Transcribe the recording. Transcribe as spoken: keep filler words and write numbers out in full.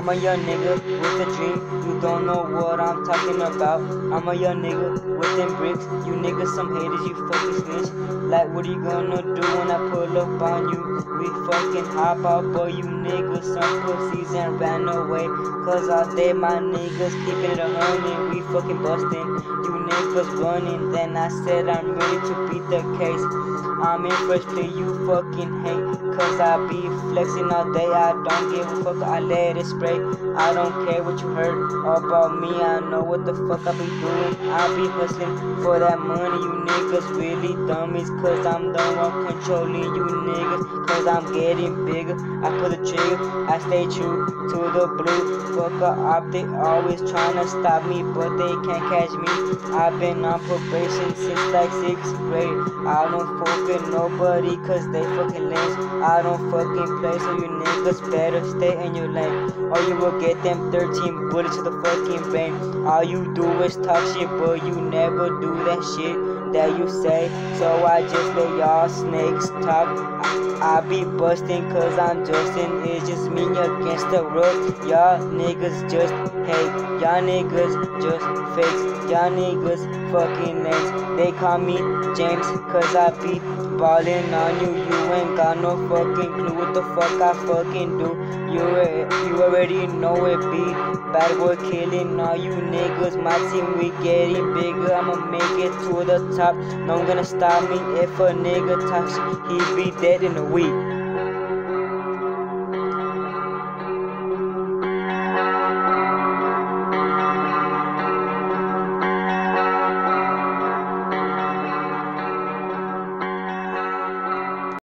I'm a young nigga with a dream, you don't know what I'm talking about. I'm a young nigga with them bricks, you niggas some haters, you fucking snitch. Like what are you gonna do when I pull up on you? We fucking hop out, boy, you niggas some pussies and ran away. Cause all day my niggas keeping it a hundred, we fucking bustin'. You niggas running, then I said I'm ready to beat the case. I'm in first place, you fucking hate. Cause I be flexing all day, I don't give a fuck, I let it spray. I don't care what you heard about me, I know what the fuck I be doing. I be hustling for that money, you niggas really dummies. Cause I'm the one controlling you niggas, cause I'm getting bigger. I pull the trigger, I stay true to the blue. Fuck up, they always tryna stop me, but they can't catch me. I've been on probation since like sixth grade. I don't fuck with nobody cause they fucking lames. I don't fucking play, so you niggas better stay in your lane, or you will get them thirteen bullets to the fucking brain. All you do is talk shit, but you never do that shit that you say. So I just let y'all snakes talk. I, I be busting cause I'm Justin. It's just me against the world. Y'all niggas just hate. Y'all niggas just fakes. Y'all niggas fucking names. They call me James cause I be ballin' on you. You ain't got no fucking clue what the fuck I fucking do. You, you already know it be bad boy killing all you niggas. My team, we getting bigger. I'ma make it to the top. No one gonna stop me if a nigga talks. He be dead in a week.